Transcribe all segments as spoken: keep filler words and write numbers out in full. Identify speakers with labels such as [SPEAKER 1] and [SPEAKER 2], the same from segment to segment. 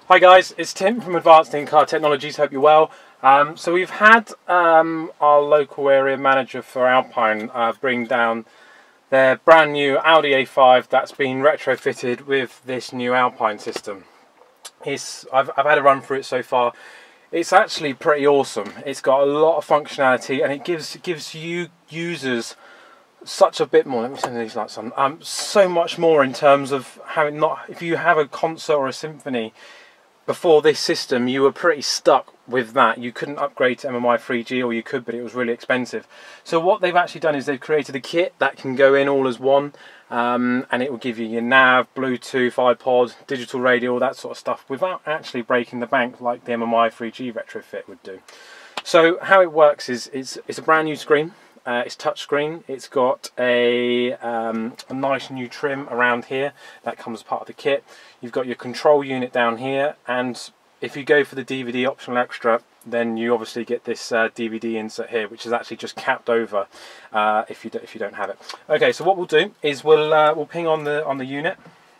[SPEAKER 1] Hi guys, it's Tim from Advanced In-Car Technologies, hope you're well. Um, so we've had um, our local area manager for Alpine uh, bring down their brand new Audi A five that's been retrofitted with this new Alpine system. It's, I've, I've had a run through it so far. It's actually pretty awesome. It's got a lot of functionality and it gives, gives you users such a bit more. Let me turn these lights on. Um, so much more in terms of having not, if you have a concert or a symphony, before this system you were pretty stuck with that. You couldn't upgrade to M M I three G, or you could, but it was really expensive. So what they've actually done is they've created a kit that can go in all as one, um, and it will give you your nav, Bluetooth, iPod, digital radio, all that sort of stuff without actually breaking the bank like the M M I three G retrofit would do. So how it works is it's, it's a brand new screen. Uh, it's touchscreen. It's got a, um, a nice new trim around here that comes as part of the kit. You've got your control unit down here, and if you go for the D V D optional extra, then you obviously get this uh, D V D insert here, which is actually just capped over uh, if you do, if you don't have it. Okay, so what we'll do is we'll uh, we'll ping on the on the unit.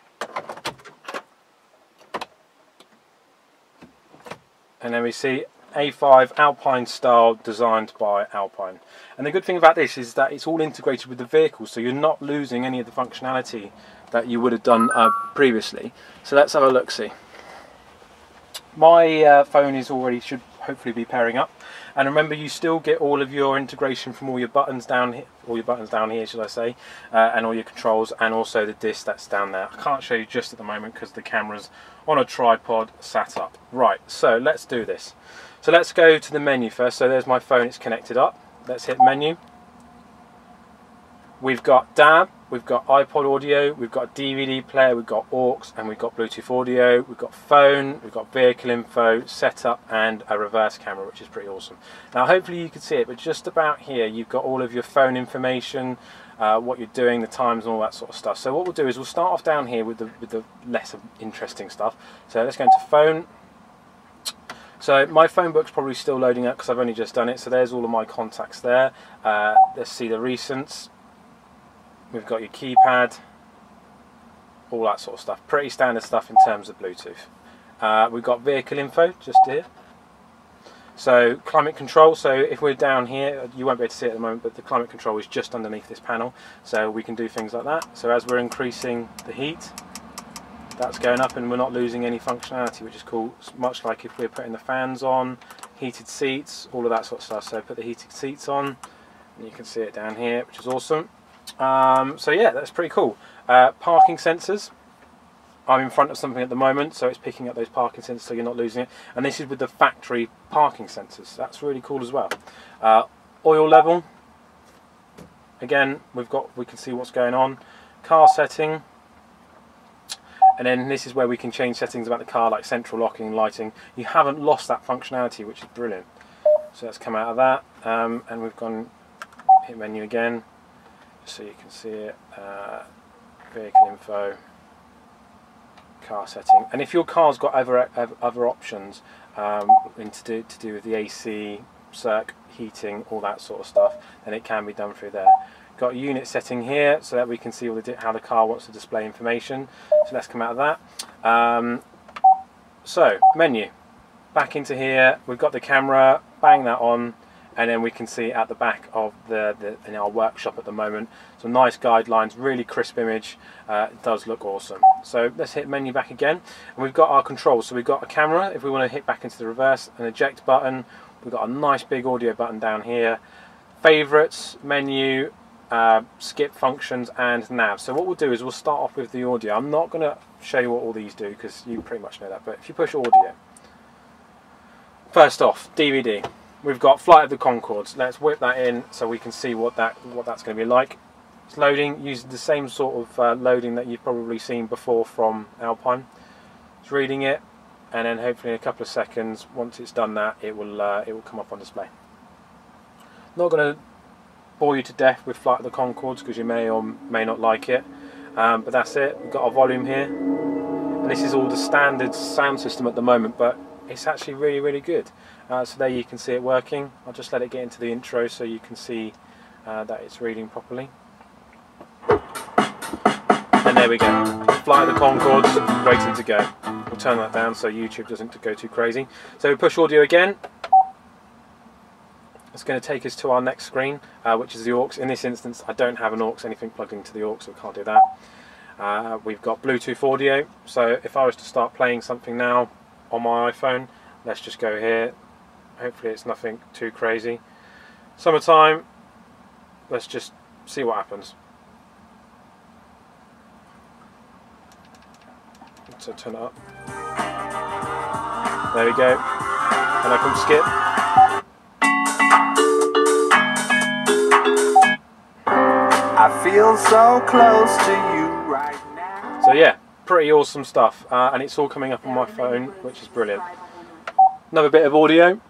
[SPEAKER 1] And then we see A five Alpine style, designed by Alpine. And the good thing about this is that it's all integrated with the vehicle, so you're not losing any of the functionality that you would have done uh, previously. So let's have a look see. My uh, phone is already, should hopefully be pairing up. And remember, you still get all of your integration from all your buttons down here, all your buttons down here, should I say, uh, and all your controls, and also the disc that's down there. I can't show you just at the moment because the camera's on a tripod sat up. Right, so let's do this. So let's go to the menu first. So there's my phone, it's connected up. Let's hit menu. We've got D A B, we've got iPod audio, we've got D V D player, we've got aux, and we've got Bluetooth audio, we've got phone, we've got vehicle info, setup, and a reverse camera, which is pretty awesome. Now hopefully you can see it, but just about here you've got all of your phone information, uh, what you're doing, the times, and all that sort of stuff. So what we'll do is we'll start off down here with the, with the less interesting stuff. So let's go into phone. So my phone book's probably still loading up because I've only just done it. So there's all of my contacts there. Uh, let's see the recents. We've got your keypad, all that sort of stuff. Pretty standard stuff in terms of Bluetooth. Uh, we've got vehicle info just here. So climate control, so if we're down here, you won't be able to see it at the moment, but the climate control is just underneath this panel. So we can do things like that. So as we're increasing the heat, that's going up and we're not losing any functionality, which is cool. It's much like if we're putting the fans on, heated seats, all of that sort of stuff. So put the heated seats on, and you can see it down here, which is awesome. Um, so yeah, that's pretty cool. Uh, parking sensors. I'm in front of something at the moment, so it's picking up those parking sensors so you're not losing it. And this is with the factory parking sensors. That's really cool as well. Uh, oil level. Again, we've got, we can see what's going on. Car setting. And then this is where we can change settings about the car, like central locking, lighting. You haven't lost that functionality, which is brilliant. So let's come out of that, um, and we've gone, hit menu again, just so you can see it. Uh, vehicle info, car setting. And if your car's got other other options um, to do to do with the A C, circ, heating, all that sort of stuff, then it can be done through there. Got a unit setting here so that we can see all the, how the car wants to display information. So let's come out of that. Um, so menu, back into here. We've got the camera. Bang that on, and then we can see at the back of the, the in our workshop at the moment. Some nice guidelines, really crisp image. Uh, it does look awesome. So let's hit menu back again, and we've got our controls. So we've got a camera. If we want to hit back into the reverse, an eject button. We've got a nice big audio button down here. Favorites, menu. Uh, skip functions and nav. So what we'll do is we'll start off with the audio. I'm not going to show you what all these do because you pretty much know that, but if you push audio, first off, D V D. We've got Flight of the Conchords. Let's whip that in so we can see what that what that's going to be like. It's loading using the same sort of uh, loading that you've probably seen before from Alpine. It's reading it, and then hopefully in a couple of seconds, once it's done that, it will uh, it will come up on display. Not going to bore you to death with Flight of the Conchords because you may or may not like it, um, but that's it. We've got our volume here, and this is all the standard sound system at the moment, but it's actually really really good. Uh, so there you can see it working. I'll just let it get into the intro so you can see uh, that it's reading properly. And there we go, Flight of the Conchords waiting to go. We'll turn that down so YouTube doesn't go too crazy. So we push audio again. It's going to take us to our next screen, uh, which is the aux. In this instance, I don't have an aux, anything plugged into the aux, so we can't do that. Uh, we've got Bluetooth audio, so if I was to start playing something now on my iPhone, let's just go here. Hopefully it's nothing too crazy. Summertime, let's just see what happens. So turn it up. There we go. And I can skip.
[SPEAKER 2] I feel so close to you right now.
[SPEAKER 1] So yeah, pretty awesome stuff, uh, and it's all coming up on my phone, which is brilliant. Another bit of audio.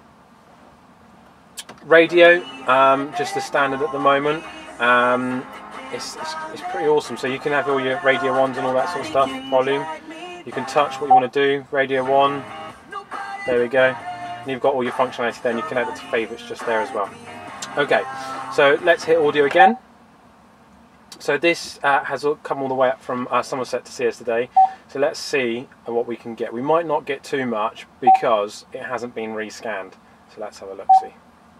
[SPEAKER 1] Radio, um, just the standard at the moment. Um, it's, it's, it's pretty awesome. So you can have all your radio ones and all that sort of stuff, volume. You can touch what you want to do, radio one. There we go. And you've got all your functionality there, and you can add it to favourites just there as well. Okay, so let's hit audio again. So this uh, has come all the way up from uh, Somerset to see us today. So let's see what we can get. We might not get too much because it hasn't been rescanned. So let's have a look, see.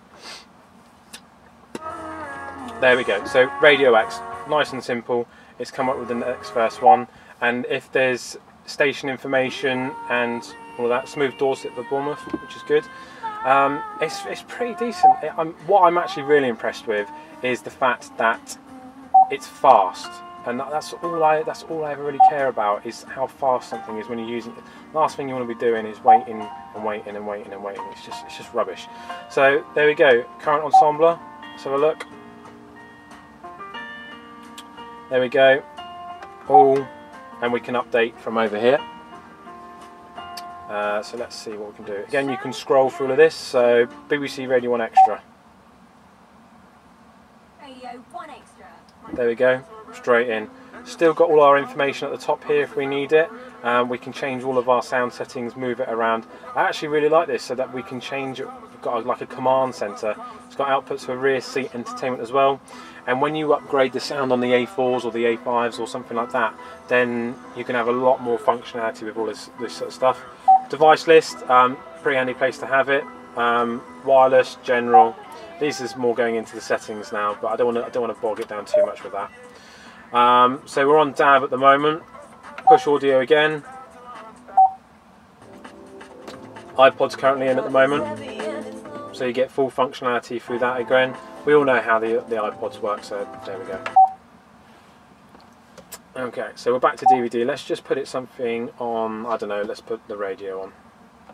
[SPEAKER 1] There we go. So Radio X, nice and simple. It's come up with the next first one. And if there's station information and all of that, Smooth Dorset for Bournemouth, which is good. Um, it's, it's pretty decent. It, I'm, what I'm actually really impressed with is the fact that it's fast, and that's all I that's all I ever really care about, is how fast something is when you're using it. The last thing you want to be doing is waiting and waiting and waiting and waiting. It's just it's just rubbish. So there we go. Current ensembler. Let's have a look. There we go. All, and we can update from over here. Uh, so let's see what we can do. Again, you can scroll through all of this. So B B C Radio One Extra.
[SPEAKER 3] Radio One Extra.
[SPEAKER 1] There we go, straight in. Still got all our information at the top here if we need it. Um, we can change all of our sound settings, move it around. I actually really like this, so that we can change it. We've got like a command centre. It's got outputs for rear seat entertainment as well. And when you upgrade the sound on the A fours or the A fives or something like that, then you can have a lot more functionality with all this, this sort of stuff. Device list, um, pretty handy place to have it. Um, wireless, general. This is more going into the settings now, but I don't want to. I don't want to bog it down too much with that. Um, so we're on D A B at the moment. Push audio again. iPod's currently in at the moment, so you get full functionality through that again. We all know how the the iPods work, so there we go. Okay, so we're back to D V D. Let's just put it something on. I don't know. Let's put the radio on.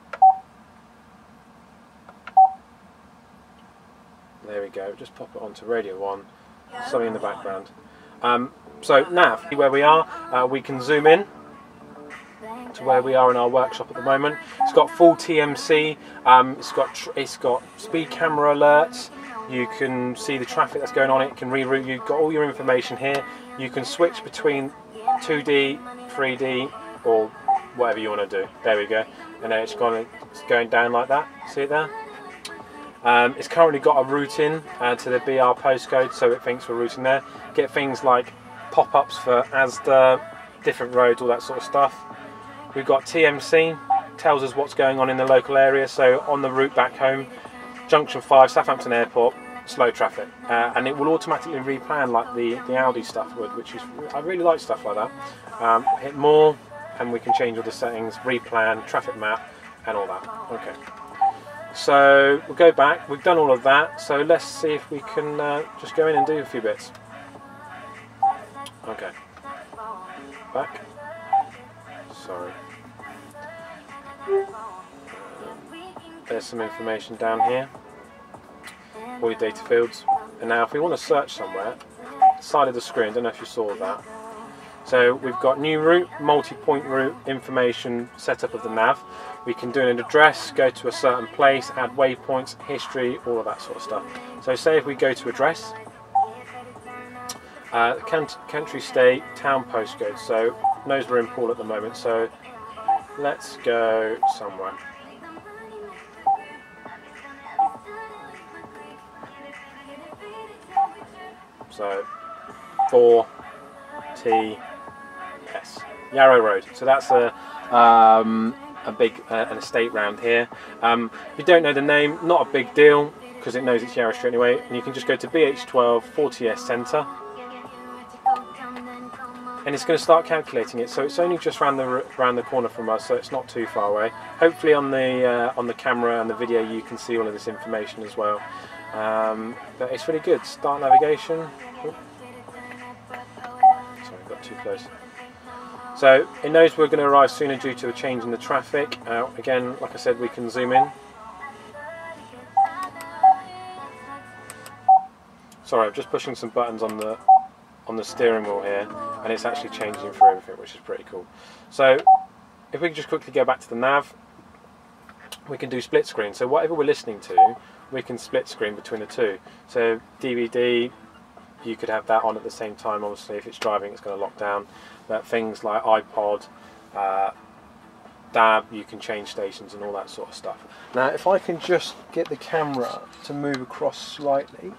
[SPEAKER 1] There we go, just pop it onto Radio one, something in the background. Um, so nav, where we are, uh, we can zoom in to where we are in our workshop at the moment. It's got full T M C, um, it's got tr it's got speed camera alerts, you can see the traffic that's going on, it can reroute, you've got all your information here. You can switch between two D, three D, or whatever you want to do. There we go, and then it's, gone, it's going down like that, see it there? Um, it's currently got a routing uh, to the B R postcode, so it thinks we're routing there. Get things like pop-ups for Asda, different roads, all that sort of stuff. We've got T M C, tells us what's going on in the local area, so on the route back home, Junction five, Southampton Airport, slow traffic. Uh, and it will automatically replan like the, the Audi stuff would, which is, I really like stuff like that. Um, hit more, and we can change all the settings, replan, traffic map, and all that. Okay. So we'll go back, we've done all of that, so let's see if we can uh, just go in and do a few bits. Okay. Back. Sorry. There's some information down here. All your data fields. And now if we want to search somewhere, side of the screen, don't know if you saw that. So we've got new route, multi-point route, information, setup of the nav. We can do an address, go to a certain place, add waypoints, history, all of that sort of stuff. So say if we go to address, uh, country, state, town postcode. So knows we're in Poole at the moment. So let's go somewhere. So four T S Yarrow Road. So that's a um, a big uh, an estate round here. Um, if you don't know the name, not a big deal because it knows it's Yarra Street anyway, and you can just go to B H twelve forty S Centre and it's going to start calculating it. So it's only just round the round the corner from us, so it's not too far away. Hopefully on the uh, on the camera and the video you can see all of this information as well. Um, but it's really good. Start navigation. Oh. Sorry, got too close. So it knows we're going to arrive sooner due to a change in the traffic. Uh, again, like I said, we can zoom in. Sorry, I'm just pushing some buttons on the on the steering wheel here, and it's actually changing for everything, which is pretty cool. So if we can just quickly go back to the nav, we can do split screen. So whatever we're listening to, we can split screen between the two. So D V D, you could have that on at the same time. Obviously, if it's driving, it's going to lock down. But things like iPod, uh, D A B, you can change stations and all that sort of stuff. Now, if I can just get the camera to move across slightly.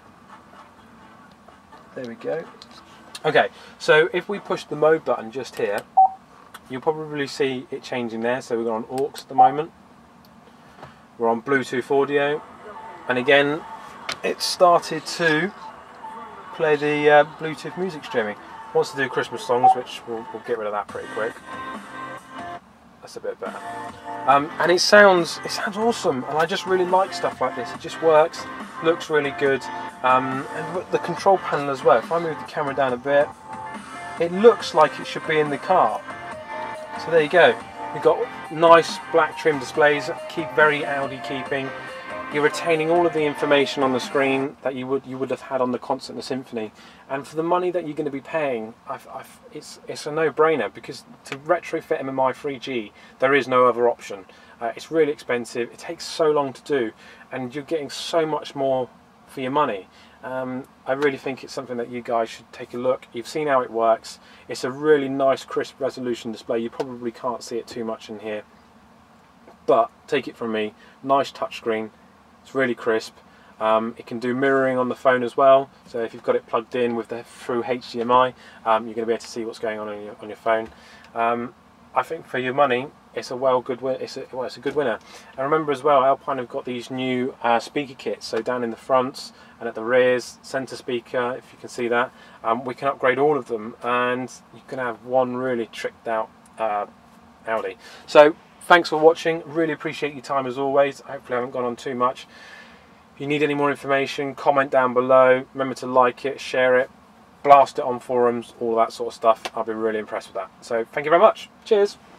[SPEAKER 1] There we go. Okay, so if we push the mode button just here, you'll probably see it changing there. So we're on aux at the moment. We're on Bluetooth audio, and again, it started to play the uh, Bluetooth music streaming. It wants to do Christmas songs, which we'll, we'll get rid of that pretty quick. That's a bit better. Um, and it sounds it sounds awesome, and I just really like stuff like this. It just works, looks really good. Um, and with the control panel as well, if I move the camera down a bit, it looks like it should be in the car. So there you go. You've got nice black trim displays, keep very Audi keeping. You're retaining all of the information on the screen that you would you would have had on the Concert and the Symphony, and for the money that you're going to be paying, I've, I've, it's it's a no-brainer, because to retrofit M M I three G there is no other option. Uh, it's really expensive. It takes so long to do, and you're getting so much more for your money. Um, I really think it's something that you guys should take a look. You've seen how it works. It's a really nice, crisp resolution display. You probably can't see it too much in here, but take it from me, nice touchscreen. It's really crisp. Um, it can do mirroring on the phone as well, so if you've got it plugged in with the through H D M I, um, you're going to be able to see what's going on on your, on your phone. Um, I think for your money, it's a well good win. It's a, well, it's a good winner. And remember as well, Alpine have got these new uh, speaker kits. So down in the fronts and at the rears, centre speaker, if you can see that, um, we can upgrade all of them, and you can have one really tricked out uh, Audi. So thanks for watching. Really appreciate your time as always. Hopefully I haven't gone on too much. If you need any more information, comment down below. Remember to like it, share it, blast it on forums, all that sort of stuff. I'll be really impressed with that. So thank you very much. Cheers.